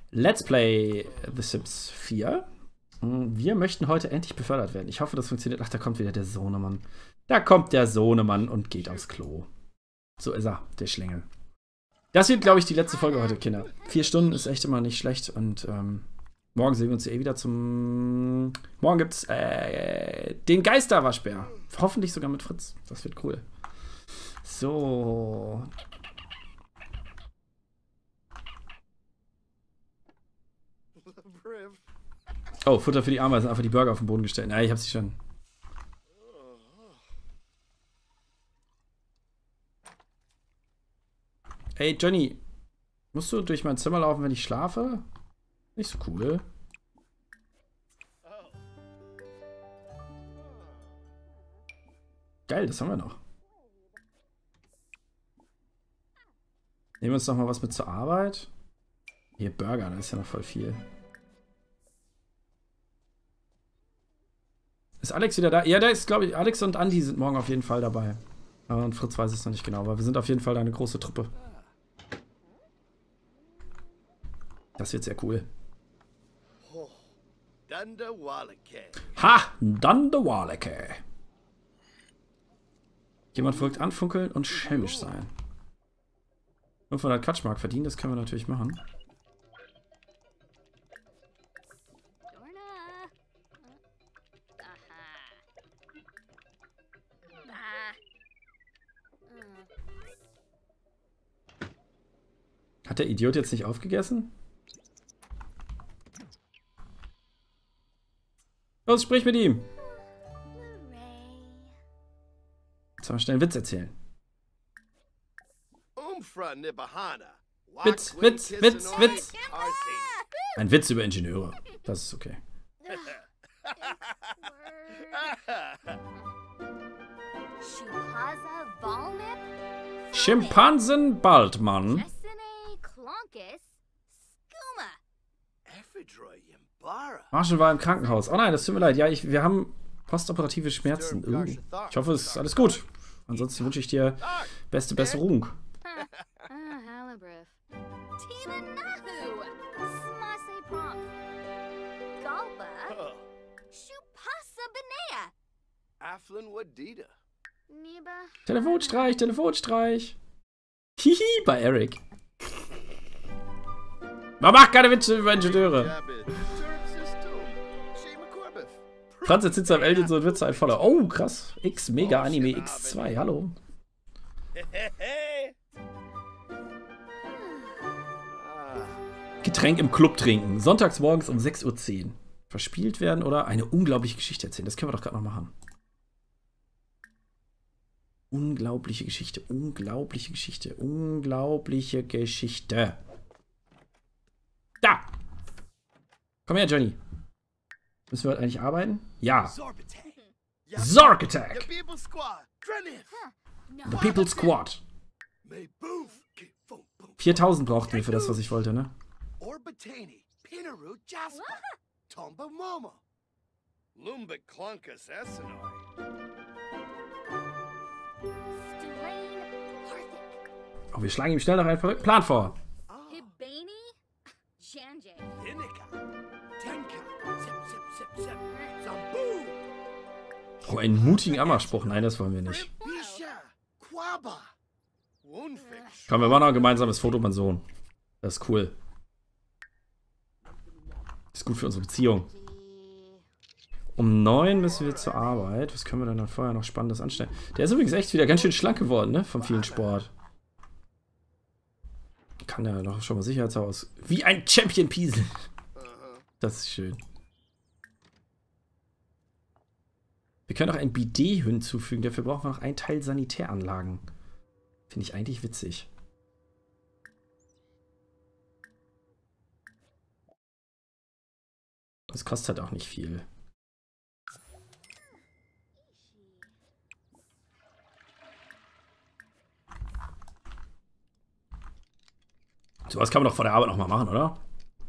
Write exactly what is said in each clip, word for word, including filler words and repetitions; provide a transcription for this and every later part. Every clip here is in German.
Let's Play The Sims vier. Wir möchten heute endlich befördert werden. Ich hoffe, das funktioniert. Ach, da kommt wieder der Sohnemann. Da kommt der Sohnemann und geht aufs Klo. So ist er, der Schlingel. Das wird, glaube ich, die letzte Folge heute, Kinder. Vier Stunden ist echt immer nicht schlecht. Und ähm, morgen sehen wir uns eh wieder zum... Morgen gibt's äh, den Geisterwaschbär. Hoffentlich sogar mit Fritz. Das wird cool. So... Oh, Futter für die Ameisen, einfach die Burger auf den Boden gestellt. Ja, ich hab sie schon. Ey, Johnny, musst du durch mein Zimmer laufen, wenn ich schlafe? Nicht so cool. Geil, das haben wir noch. Nehmen wir uns noch mal was mit zur Arbeit. Hier, Burger, da ist ja noch voll viel. Ist Alex wieder da? Ja, da ist, glaube ich, Alex und Andi sind morgen auf jeden Fall dabei. Und Fritz weiß es noch nicht genau, aber wir sind auf jeden Fall eine große Truppe. Das wird sehr cool. Ha! Dundawaleke. Jemand folgt anfunkeln und schelmisch sein. fünfhundert Katschmark verdienen, das können wir natürlich machen. Hat der Idiot jetzt nicht aufgegessen? Los, sprich mit ihm! Jetzt mal schnell einen Witz erzählen. Witz, Witz, Witz, Witz! Ein Witz über Ingenieure. Das ist okay. Schimpansen Baldmann. Marshall war im Krankenhaus. Oh nein, das tut mir leid. Ja, ich, wir haben postoperative Schmerzen. Uh, ich hoffe, es ist alles gut. Ansonsten wünsche ich dir beste Besserung. Telefonstreich, Telefonstreich. Hihi, bei Eric. Man macht keine Witze über Ingenieure. Franz erzählt seinem Alien so ein Witz ein voller. Oh, krass. X Mega Anime X zwei. Hallo. Getränk im Club trinken. Sonntags morgens um sechs Uhr zehn. Verspielt werden oder eine unglaubliche Geschichte erzählen. Das können wir doch gerade noch machen. Unglaubliche Geschichte. Unglaubliche Geschichte. Unglaubliche Geschichte. Da! Komm her, Johnny. Müssen wir heute eigentlich arbeiten? Ja. Zork Attack! The People Squad. viertausend brauchten wir für das, was ich wollte, ne? Oh, wir schlagen ihm schnell noch einen verrückten Plan vor. Oh, einen mutigen Ammerspruch. Nein, das wollen wir nicht. Komm, wir machen noch ein gemeinsames Foto, mein Sohn. Das ist cool. Das ist gut für unsere Beziehung. Um neun müssen wir zur Arbeit. Was können wir denn dann vorher noch Spannendes anstellen? Der ist übrigens echt wieder ganz schön schlank geworden, ne? Vom vielen Sport. Kann ja doch schon mal Sicherheitshaus. Wie ein Champion Piesel. Das ist schön. Wir können auch ein Bidet hinzufügen. Dafür brauchen wir noch einen Teil Sanitäranlagen. Finde ich eigentlich witzig. Das kostet halt auch nicht viel. Sowas kann man doch vor der Arbeit noch mal machen, oder?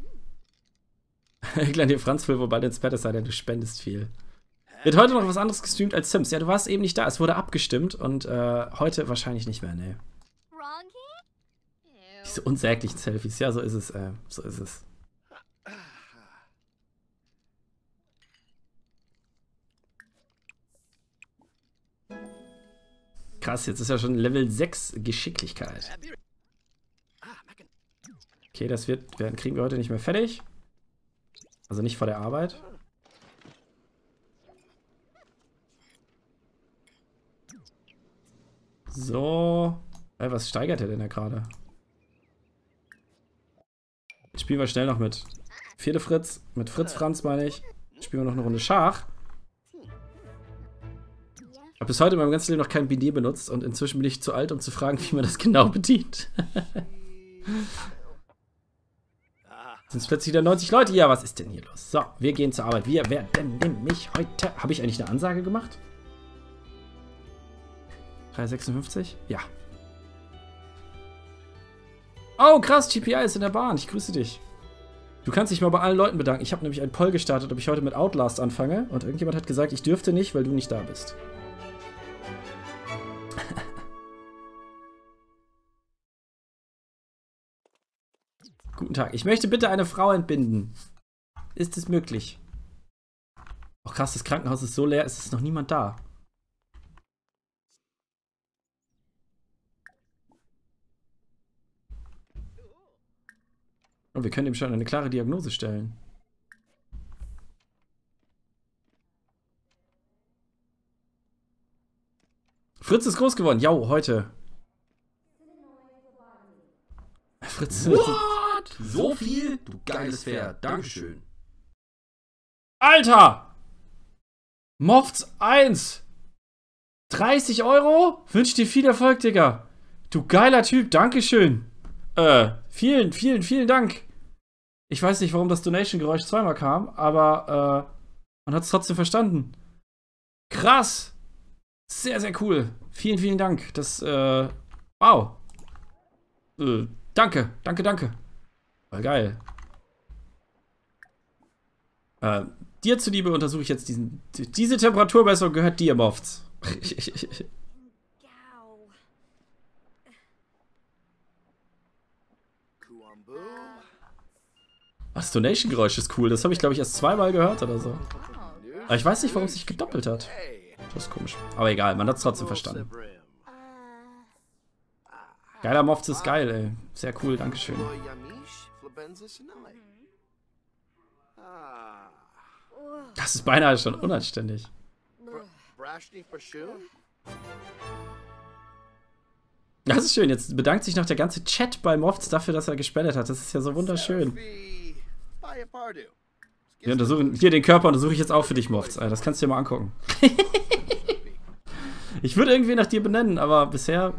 Kleiner Franz will wohl bald ins Bett, es sei denn, du spendest viel. Wird heute noch was anderes gestreamt als Sims. Ja, du warst eben nicht da. Es wurde abgestimmt und äh, heute wahrscheinlich nicht mehr, ne. Diese unsäglichen Selfies. Ja, so ist es. Äh, so ist es. Krass, jetzt ist ja schon Level sechs Geschicklichkeit. Okay, das wird, werden, kriegen wir heute nicht mehr fertig. Also nicht vor der Arbeit. So. Ey, was steigert er denn da gerade? Jetzt spielen wir schnell noch mit Vierte Fritz. Mit Fritz Franz meine ich. Spielen wir noch eine Runde Schach. Ich habe bis heute in meinem ganzen Leben noch kein Bidet benutzt und inzwischen bin ich zu alt, um zu fragen, wie man das genau bedient. Sind es plötzlich wieder neunzig Leute? Ja, was ist denn hier los? So, wir gehen zur Arbeit. Wir werden nämlich heute... Habe ich eigentlich eine Ansage gemacht? drei sechsundfünfzig? Ja. Oh, krass, G P I ist in der Bahn. Ich grüße dich. Du kannst dich mal bei allen Leuten bedanken. Ich habe nämlich einen Poll gestartet, ob ich heute mit Outlast anfange. Und irgendjemand hat gesagt, ich dürfte nicht, weil du nicht da bist. Guten Tag. Ich möchte bitte eine Frau entbinden. Ist es möglich? Oh krass, das Krankenhaus ist so leer, es ist noch niemand da. Und wir können ihm schon eine klare Diagnose stellen. Fritz ist groß geworden. Jo, heute. Fritz. What? So viel? Du geiles Pferd. Dankeschön. Alter! Mofts eins. dreißig Euro? Wünsch dir viel Erfolg, Digga. Du geiler Typ. Dankeschön. Äh, vielen, vielen, vielen Dank. Ich weiß nicht, warum das Donation-Geräusch zweimal kam, aber äh, man hat es trotzdem verstanden. Krass. Sehr, sehr cool. Vielen, vielen Dank. Das, äh, wow. Äh, danke, danke, danke. Voll geil. Äh, dir zuliebe untersuche ich jetzt diesen, diese Temperaturmessung gehört dir, Mofts. Das Donation-Geräusch ist cool. Das habe ich, glaube ich, erst zweimal gehört oder so. Aber ich weiß nicht, warum es sich gedoppelt hat. Das ist komisch. Aber egal, man hat es trotzdem verstanden. Geiler Mofts ist geil, ey. Sehr cool, dankeschön. Das ist beinahe schon unanständig. Das ist schön. Jetzt bedankt sich noch der ganze Chat bei Mofts dafür, dass er gespendet hat. Das ist ja so wunderschön. Wir untersuchen hier den Körper, untersuche ich jetzt auch für dich, Mofts. Das kannst du dir mal angucken. Ich würde irgendwie nach dir benennen, aber bisher...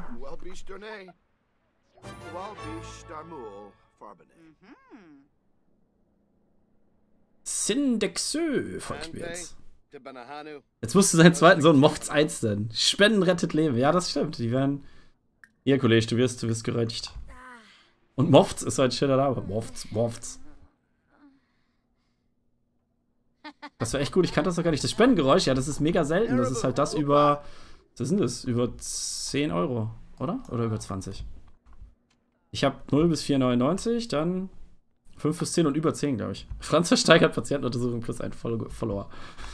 Sindexö folgt mir jetzt. Jetzt musst du seinen zweiten Sohn Mofts eins nennen. Spenden rettet Leben. Ja, das stimmt. Die werden... Hier, Kollege, du wirst, du wirst gerötigt. Und Mofts ist ein schöner Name. Mofts, Mofts. Das war echt gut. Ich kannte das doch gar nicht. Das Spendengeräusch, ja, das ist mega selten. Das ist halt das über... Was sind das? Über zehn Euro, oder? Oder über zwanzig? Ich habe null bis vier neunundneunzig, dann fünf bis zehn und über zehn, glaube ich. Franz versteigert Patientenuntersuchung plus ein Follower.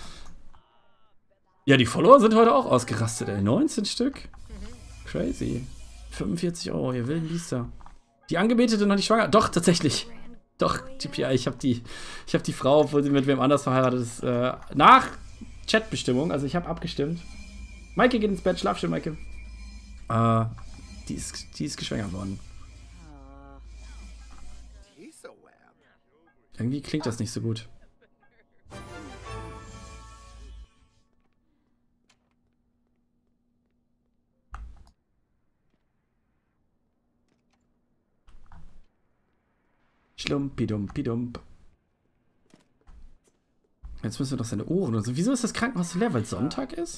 Ja, die Follower sind heute auch ausgerastet, ey. neunzehn Stück. Crazy. fünfundvierzig Euro, ihr wilden Biester. Die Angebetete noch nicht schwanger? Doch, tatsächlich. Doch, G P I, ich habe die, ich hab die Frau, obwohl sie mit wem anders verheiratet ist, äh, nach Chatbestimmung, also ich habe abgestimmt. Maike geht ins Bett, schlaf schön, Maike. Äh, die ist, die ist geschwängert worden. Irgendwie klingt das nicht so gut. Schlumpidum-pidump. Jetzt müssen wir doch seine Ohren und so. Wieso ist das Krankenhaus so leer? Weil es Sonntag ist?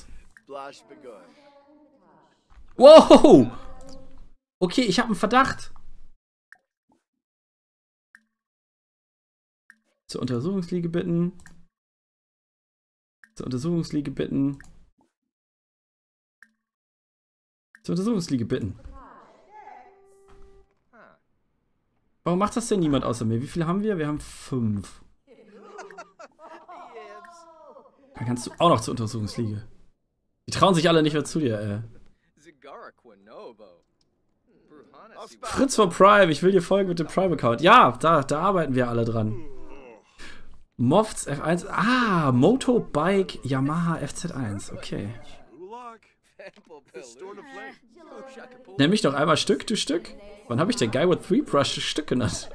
Wow! Okay, ich habe einen Verdacht. Zur Untersuchungsliege bitten. Zur Untersuchungsliege bitten. Zur Untersuchungsliege bitten. Warum macht das denn niemand außer mir? Wie viele haben wir? Wir haben fünf. Dann kannst du auch noch zur Untersuchungsliege. Die trauen sich alle nicht mehr zu dir, ey. Fritz von Prime, ich will dir folgen mit dem Prime-Account. Ja, da, da arbeiten wir alle dran. Mofts F eins. Ah, Motobike Yamaha F Z eins. Okay. Nenn mich doch einmal Stück, du Stück. Wann habe ich den Guy with Three Brush Stück genannt?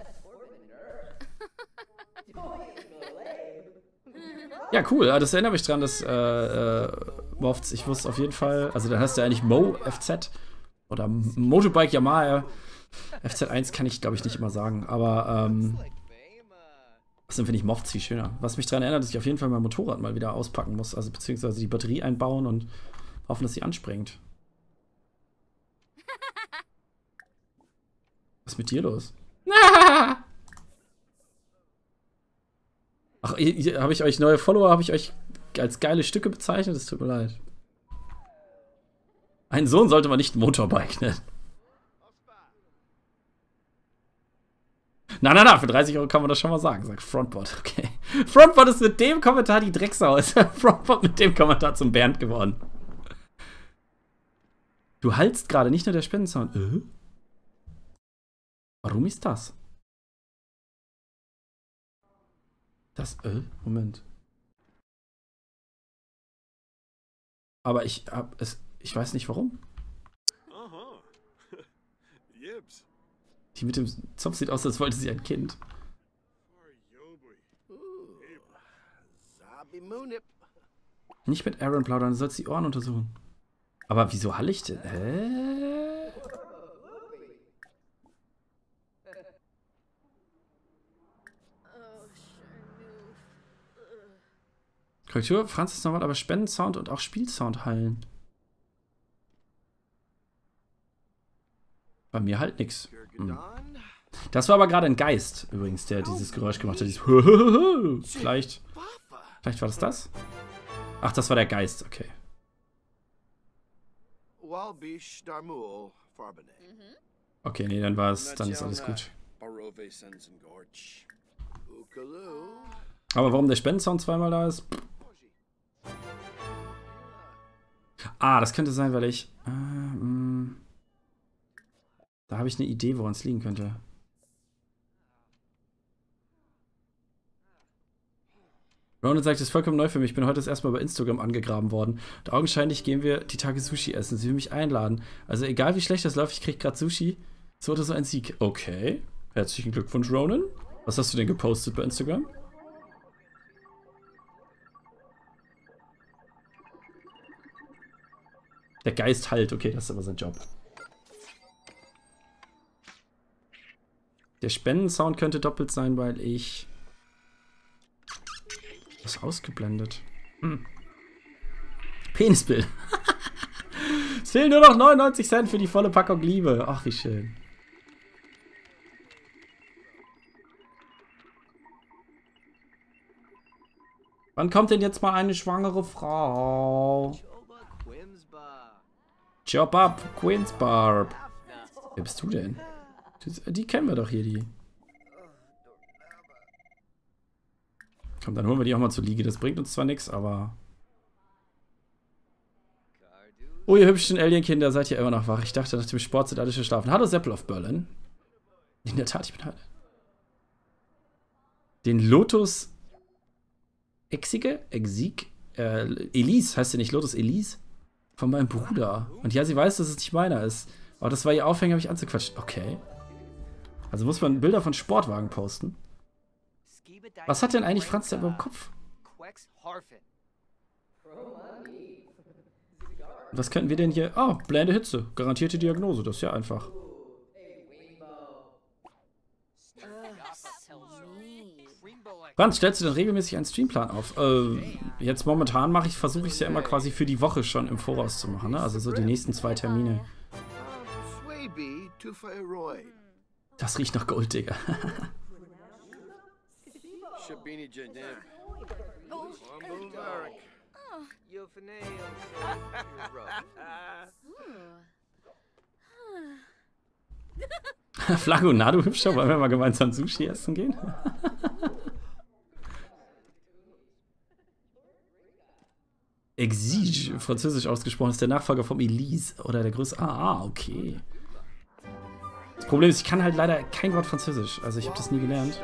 Ja, cool. Das erinnert mich dran, dass äh, äh, Mofts, ich wusste auf jeden Fall, also dann hast du eigentlich Mo F Z oder Motobike Yamaha F Z eins kann ich, glaube ich, nicht immer sagen. Aber ähm, außerdem finde ich Mofts viel schöner. Was mich daran erinnert, dass ich auf jeden Fall mein Motorrad mal wieder auspacken muss. Also beziehungsweise die Batterie einbauen und hoffen, dass sie anspringt. Was ist mit dir los? Ach, habe ich euch neue Follower, habe ich euch als geile Stücke bezeichnet? Es tut mir leid. Einen Sohn sollte man nicht Motorbike nennen. Na, na, na, für dreißig Euro kann man das schon mal sagen, sagt Frontbot. Okay. Frontbot ist mit dem Kommentar die Drecksau. Ist Frontbot mit dem Kommentar zum Bernd geworden. Du hallst gerade, nicht nur der Spendensound. Äh? Warum ist das? Das, äh, Moment. Aber ich hab es, ich weiß nicht warum. Die mit dem Zopf sieht aus, als wollte sie ein Kind. Nicht mit Aaron plaudern, du sollst die Ohren untersuchen. Aber wieso hall ich denn? Hä? Korrektur, Franz ist normal, aber Spendensound und auch Spielsound hallen. Bei mir halt nix. Hm. Das war aber gerade ein Geist, übrigens, der dieses Geräusch gemacht hat. Dieses vielleicht, vielleicht war das das? Ach, das war der Geist, okay. Okay, nee, dann war es, dann ist alles gut. Aber warum der Spendensound zweimal da ist? Ah, das könnte sein, weil ich... Äh, mh, da habe ich eine Idee, woran es liegen könnte. Ronan sagt, das ist vollkommen neu für mich. Ich bin heute das erste Mal bei Instagram angegraben worden. Und augenscheinlich gehen wir die Tage Sushi essen. Sie will mich einladen. Also egal wie schlecht das läuft, ich krieg gerade Sushi. So oder so ein Sieg. Okay. Herzlichen Glückwunsch, Ronan. Was hast du denn gepostet bei Instagram? Der Geist halt. Okay, das ist aber sein Job. Der Spendensound könnte doppelt sein, weil ich... Das ausgeblendet. Hm. Penisbild. Es fehlen nur noch neunundneunzig Cent für die volle Packung Liebe. Ach, wie schön. Wann kommt denn jetzt mal eine schwangere Frau? Job up, Queen's Barb. Wer bist du denn? Die kennen wir doch hier, die. Komm, dann holen wir die auch mal zur Liege. Das bringt uns zwar nichts, aber... Oh, ihr hübschen Alienkinder, seid ihr immer noch wach. Ich dachte, nach dem Sport sind alle schon schlafen. Hallo, Seppel of Berlin. In der Tat, ich bin halt... Den Lotus... Exige? Exig? Äh, Elise, heißt sie nicht Lotus Elise? Von meinem Bruder. Und ja, sie weiß, dass es nicht meiner ist. Aber das war ihr Aufhänger, mich anzuquatschen. Okay. Also muss man Bilder von Sportwagen posten. Was hat denn eigentlich Franz da über dem Kopf? Was könnten wir denn hier... Oh, blende Hitze. Garantierte Diagnose. Das ist ja einfach. Franz, stellst du denn regelmäßig einen Streamplan auf? Äh, jetzt momentan mache ich, versuche ich es ja immer quasi für die Woche schon im Voraus zu machen, ne? Also so die nächsten zwei Termine. Das riecht nach Gold, Digga. Flago, du hübscher, wollen wir mal gemeinsam Sushi essen gehen? Exige, französisch ausgesprochen, ist der Nachfolger vom Elise oder der größte. Ah, ah, okay. Das Problem ist, ich kann halt leider kein Wort Französisch. Also ich habe das nie gelernt.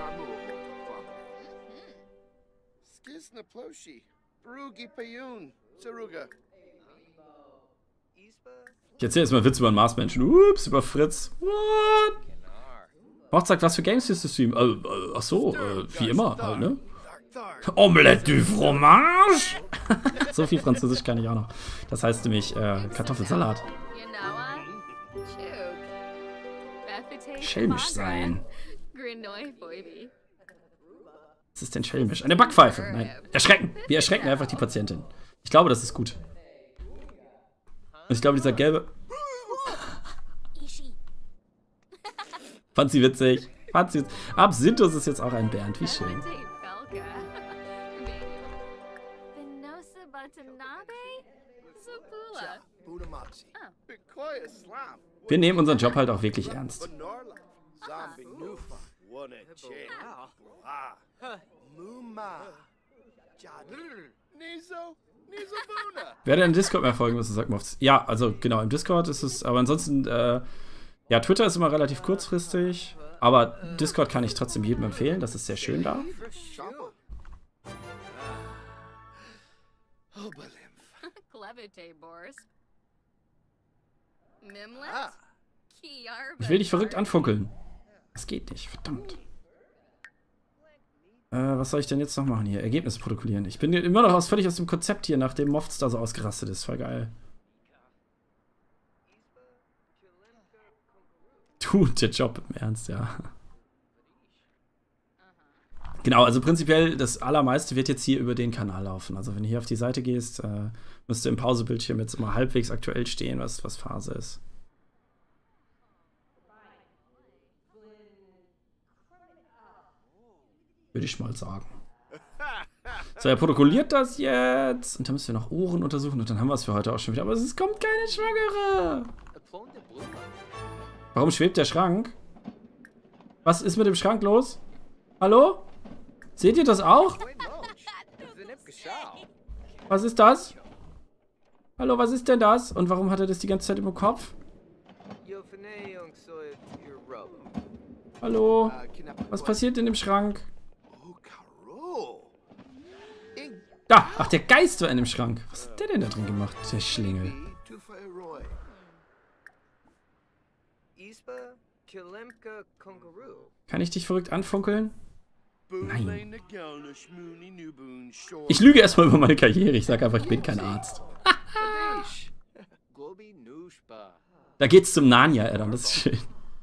Ich erzähle jetzt mal einen Witz über einen Marsmenschen. Ups, über Fritz. What? Macht sagt, was für Games ist das Stream? Äh, äh, ach so, äh, wie immer halt, ne? Omelette du fromage? So viel Französisch kann ich auch noch. Das heißt nämlich äh, Kartoffelsalat. Schelmisch sein. Was ist denn schelmisch? Eine Backpfeife. Nein. Erschrecken. Wir erschrecken einfach die Patientin. Ich glaube, das ist gut. Und ich glaube, dieser gelbe... Fand sie witzig. Fand sie witzig. Absinthus ist jetzt auch ein Bernd. Wie schön. Wir nehmen unseren Job halt auch wirklich ernst. Wer denn im Discord mehr folgen müssen, sagt Mofts. Ja, also genau, im Discord ist es, aber ansonsten, äh, ja, Twitter ist immer relativ kurzfristig, aber Discord kann ich trotzdem jedem empfehlen, das ist sehr schön da. Ich will dich verrückt anfunkeln. Das geht nicht, verdammt. Äh, was soll ich denn jetzt noch machen hier? Ergebnisse protokollieren. Ich bin immer noch aus, völlig aus dem Konzept hier, nachdem Mofts da so ausgerastet ist. Voll geil. Du, der Job im Ernst, ja. Genau, also prinzipiell das Allermeiste wird jetzt hier über den Kanal laufen. Also wenn du hier auf die Seite gehst, äh, müsste im Pausebildschirm jetzt immer halbwegs aktuell stehen, was, was Phase ist. Würde ich mal sagen. So, er protokolliert das jetzt. Und dann müssen wir noch Ohren untersuchen. Und dann haben wir es für heute auch schon wieder. Aber es kommt keine Schwangere. Warum schwebt der Schrank? Was ist mit dem Schrank los? Hallo? Seht ihr das auch? Was ist das? Hallo, was ist denn das? Und warum hat er das die ganze Zeit im Kopf? Hallo? Was passiert in dem Schrank? Da! Ach, der Geist war in dem Schrank. Was hat der denn da drin gemacht, der Schlingel? Kann ich dich verrückt anfunkeln? Nein. Ich lüge erstmal über meine Karriere. Ich sage einfach, ich bin kein Arzt. Da geht's zum Narnia-Addon. Das ist schön.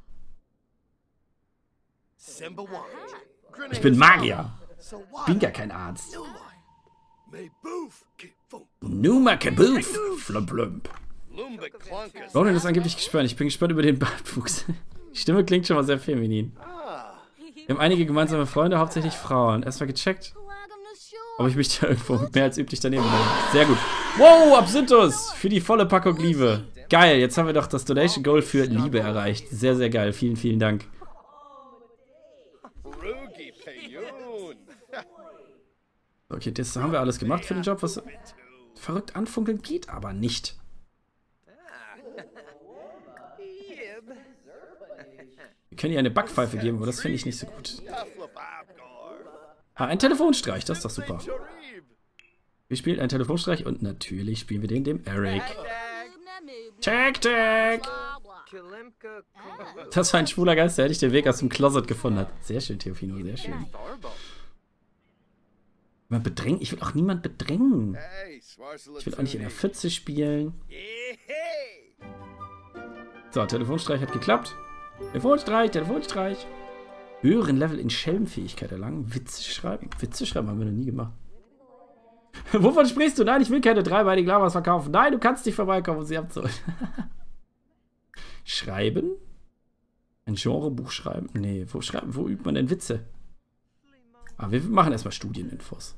Ich bin Magier. Ich bin gar kein Arzt. Numa Kaboof. Flump, flump. Ronan ist angeblich gespannt. Ich bin gespannt über den Bartwuchs. Die Stimme klingt schon mal sehr feminin. Wir haben einige gemeinsame Freunde, hauptsächlich Frauen. Erstmal gecheckt, ob ich mich da irgendwo mehr als üblich daneben bin. Sehr gut. Wow, Absinthus für die volle Packung Liebe. Geil, jetzt haben wir doch das Donation Goal für Liebe erreicht. Sehr, sehr geil. Vielen, vielen Dank. Okay, das haben wir alles gemacht für den Job. Was verrückt anfunkeln geht aber nicht. Wir können ihr eine Backpfeife geben, aber das finde ich nicht so gut. Ah, ein Telefonstreich, das ist doch super. Wir spielen einen Telefonstreich und natürlich spielen wir den dem Eric. Check, check! Das war ein schwuler Geist, der hätte ich den Weg aus dem Closet gefunden hat. Sehr schön, Theofino, sehr schön. Man bedrängt, ich will auch niemand bedrängen. Ich will auch nicht in der Pfütze spielen. So, Telefonstreich hat geklappt. Telefonstreich, Telefonstreich. Höheren Level in Schelmfähigkeit erlangen. Witze schreiben. Witze schreiben haben wir noch nie gemacht. Wovon sprichst du? Nein, ich will keine dreibeinigen Lamas verkaufen. Nein, du kannst nicht vorbeikommen und sie abzuholen. Schreiben? Ein Genrebuch schreiben? Nee, wo schreiben? Wo übt man denn Witze? Aber wir machen erstmal Studieninfos.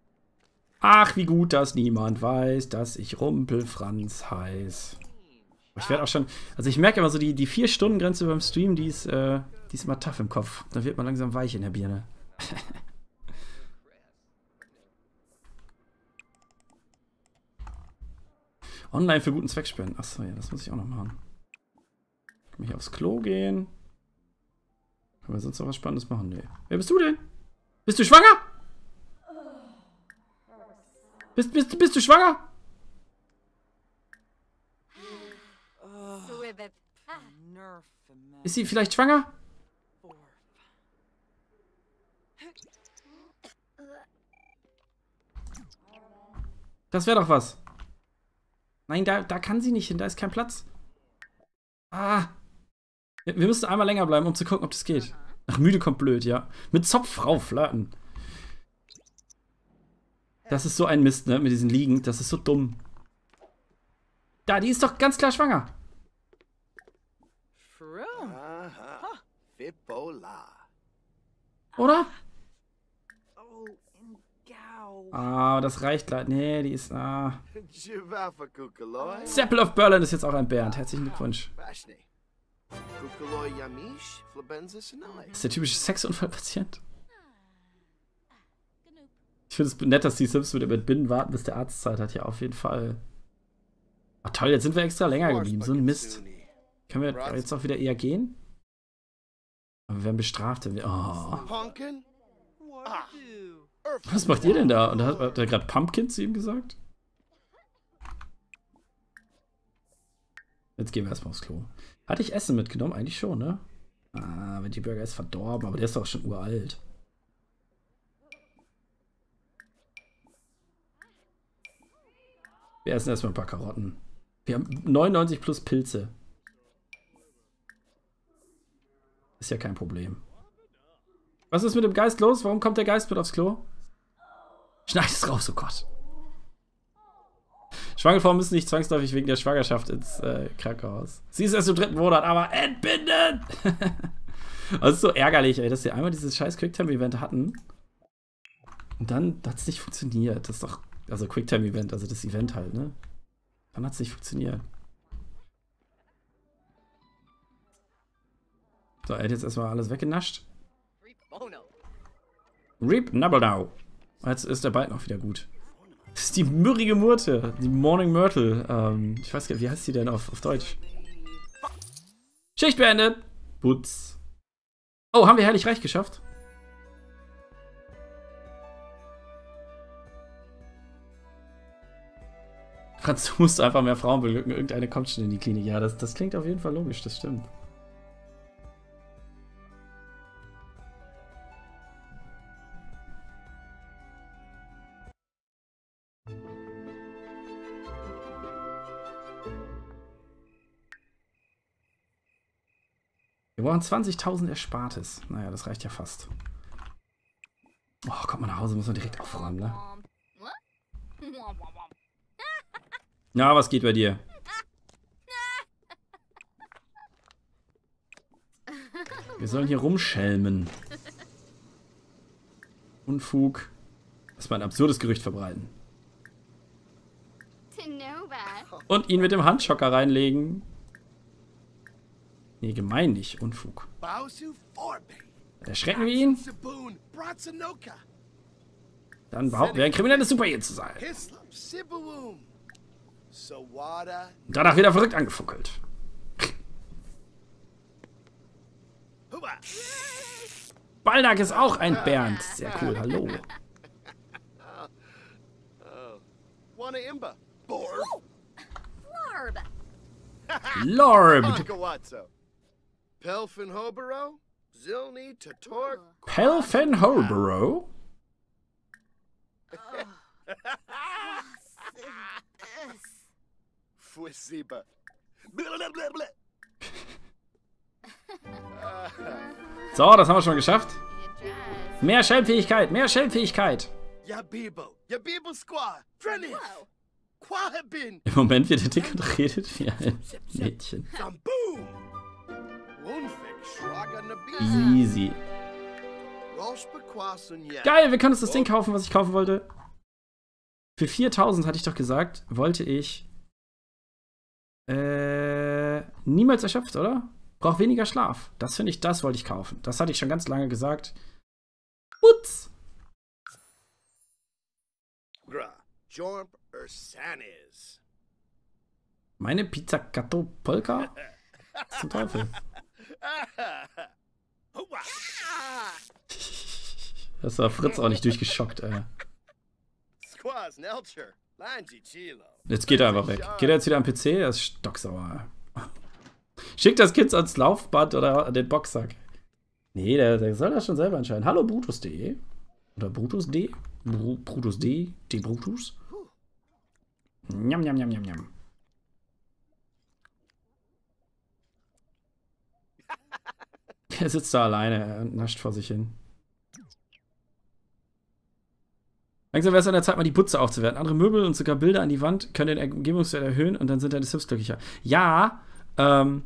Ach, wie gut, dass niemand weiß, dass ich Rumpelfranz heiß. Ich werde auch schon, also ich merke immer so, die, die vier-Stunden-Grenze beim Stream, die ist, äh, die ist immer tough im Kopf. Da wird man langsam weich in der Birne. Online für guten Zweck spenden. Achso, ja, das muss ich auch noch machen. Kann ich aufs Klo gehen? Können wir sonst noch was Spannendes machen? Nee. Wer bist du denn? Bist du schwanger? Bist, bist, bist du schwanger? Ist sie vielleicht schwanger? Das wäre doch was. Nein, da, da kann sie nicht hin. Da ist kein Platz. Ah. Wir, wir müssen einmal länger bleiben, um zu gucken, ob das geht. Ach, müde kommt blöd, ja. Mit Zopffrau flirten. Das ist so ein Mist, ne? Mit diesen Liegen. Das ist so dumm. Da, die ist doch ganz klar schwanger. Oder? Ah, das reicht leider. Nee, die ist. Ah. Seppel of Berlin ist jetzt auch ein Bernd. Herzlichen Glückwunsch. Das ist der typische Sexunfallpatient. Ich finde es nett, dass die Sims mit dem Binnen warten, bis der Arzt Zeit hat. Ja, auf jeden Fall. Ach toll, jetzt sind wir extra länger geblieben. So ein Mist. Können wir jetzt auch wieder eher gehen? Aber wir werden bestraft, wenn wir. Oh. Was macht ihr denn da? Und hat, hat er gerade Pumpkin zu ihm gesagt? Jetzt gehen wir erstmal aufs Klo. Hatte ich Essen mitgenommen? Eigentlich schon, ne? Ah, Veggie Burger ist verdorben, aber der ist doch schon uralt. Wir essen erstmal ein paar Karotten. Wir haben neunundneunzig plus Pilze. Ist ja kein Problem. Was ist mit dem Geist los? Warum kommt der Geist mit aufs Klo? Schneid es raus, oh Gott. Schwangere Frauen müssen nicht zwangsläufig wegen der Schwangerschaft ins äh, Krankenhaus. Sie ist erst im dritten Monat, aber entbinden! Das ist so ärgerlich, ey, dass wir einmal dieses scheiß Quicktime-Event hatten. Und dann hat es nicht funktioniert. Das ist doch, also Quicktime-Event, also das Event halt, ne? Dann hat es nicht funktioniert. So, er hat jetzt erstmal alles weggenascht. Reap Nabblenow. Jetzt ist der Bald noch wieder gut. Das ist die mürrige Murte. Die Morning Myrtle. Ähm, ich weiß gar nicht, wie heißt die denn auf, auf Deutsch? Schicht beendet. Putz. Oh, haben wir herrlich reich geschafft? Franz, du musst einfach mehr Frauen beglücken. Irgendeine kommt schon in die Klinik. Ja, das, das klingt auf jeden Fall logisch. Das stimmt. Wir brauchen zwanzigtausend Erspartes. Naja, das reicht ja fast. Oh, kommt mal nach Hause, muss man direkt aufräumen, ne? Na, was geht bei dir? Wir sollen hier rumschelmen. Unfug. Lass mal ein absurdes Gerücht verbreiten. Und ihn mit dem Handschocker reinlegen. Nee, gemein nicht. Unfug. Erschrecken wir ihn? Dann behaupten wir, ein kriminelles Superheld zu sein. Und danach wieder verrückt angefuckelt. Baldak ist auch ein Bernd. Sehr cool, hallo. Lorb. Pelfenhobero? Zilni Tatork? Pelfenhobero? Fusiba. So, das haben wir schon geschafft. Mehr Schelmfähigkeit, mehr Schelmfähigkeit. Im Moment wird er dick und redet wie ein Mädchen. Easy. Geil, wir können uns das Ding kaufen, was ich kaufen wollte. Für viertausend hatte ich doch gesagt, wollte ich äh, niemals erschöpft, oder? Braucht weniger Schlaf. Das finde ich, das wollte ich kaufen. Das hatte ich schon ganz lange gesagt. Putz! Gra, Jorp Ursanis. Meine Pizzicato Polka? Zum Teufel. Das war Fritz auch nicht durchgeschockt, ey. Squaws Nelcher. Lanzi Chilo. Jetzt geht er einfach weg. Geht er jetzt wieder am P C? Er ist stocksauer. Schickt das Kind ans Laufband oder an den Boxsack. Nee, der, der soll das schon selber entscheiden. Hallo Brutus punkt de. Oder Brutus punkt de. Bru Brutus D. D. Brutus. Njam, njam, njam, njam, njam. Er sitzt da alleine und nascht vor sich hin. Langsam wäre es an der Zeit, mal die Butze aufzuwerten. Andere Möbel und sogar Bilder an die Wand können den Umgebungswert erhöhen und dann sind deine Sims glücklicher. Ja, ähm,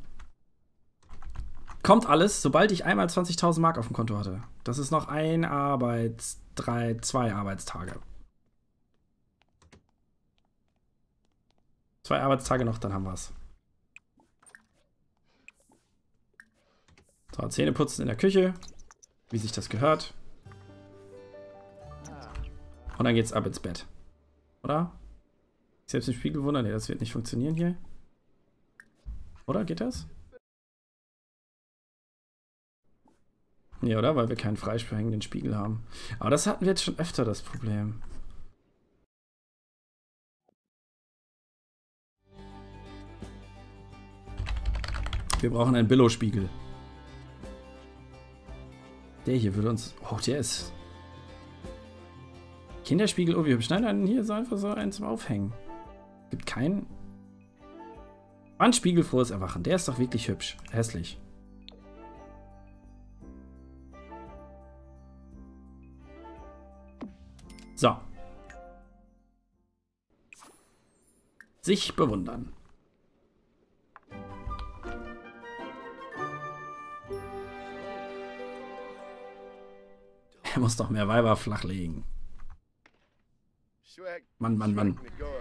kommt alles, sobald ich einmal zwanzigtausend Mark auf dem Konto hatte. Das ist noch ein Arbeits... drei, zwei Arbeitstage. Zwei Arbeitstage noch, dann haben wir es. So, Zähne putzen in der Küche, wie sich das gehört. Und dann geht's ab ins Bett. Oder? Selbst im Spiegel wundern, nee, das wird nicht funktionieren hier. Oder? Geht das? Nee, oder? Weil wir keinen freihängenden Spiegel haben. Aber das hatten wir jetzt schon öfter, das Problem. Wir brauchen einen Billo-Spiegel. Der hier würde uns... Oh, der ist... Kinderspiegel, oh wie hübsch. Nein, nein, hier ist einfach so einen zum Aufhängen. Gibt keinen... Ein spiegelfrohes Erwachen. Der ist doch wirklich hübsch. Hässlich. So. Sich bewundern. Er muss doch mehr Weiber flachlegen. Mann, Mann, Mann.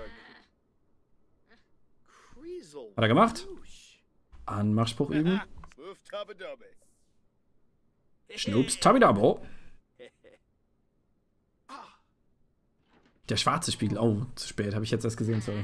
Hat er gemacht? Anmachspruch üben. Schnups Tabidabo. Der schwarze Spiegel. Oh, zu spät. Habe ich jetzt erst gesehen, sorry.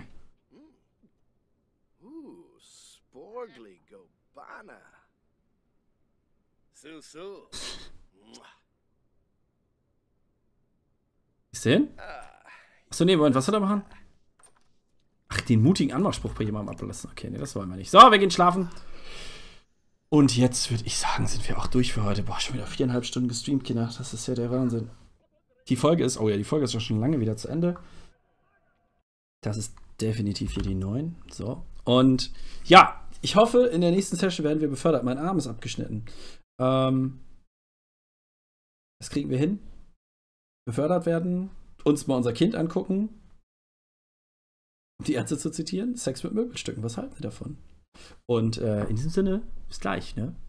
Ist der hin? Achso, nee, Moment, was soll er machen? Ach, den mutigen Anmachspruch bei jemandem ablassen. Okay, nee, das wollen wir nicht. So, wir gehen schlafen. Und jetzt würde ich sagen, sind wir auch durch für heute. Boah, schon wieder viereinhalb Stunden gestreamt, Kinder. Das ist ja der Wahnsinn. Die Folge ist, oh ja, die Folge ist schon lange wieder zu Ende. Das ist definitiv hier die neun. So. Und ja, ich hoffe, in der nächsten Session werden wir befördert. Mein Arm ist abgeschnitten. Ähm, das kriegen wir hin. Befördert werden. Uns mal unser Kind angucken. Um die Ärzte zu zitieren. Sex mit Möbelstücken. Was halten wir davon? Und äh, in diesem Sinne, bis gleich, ne?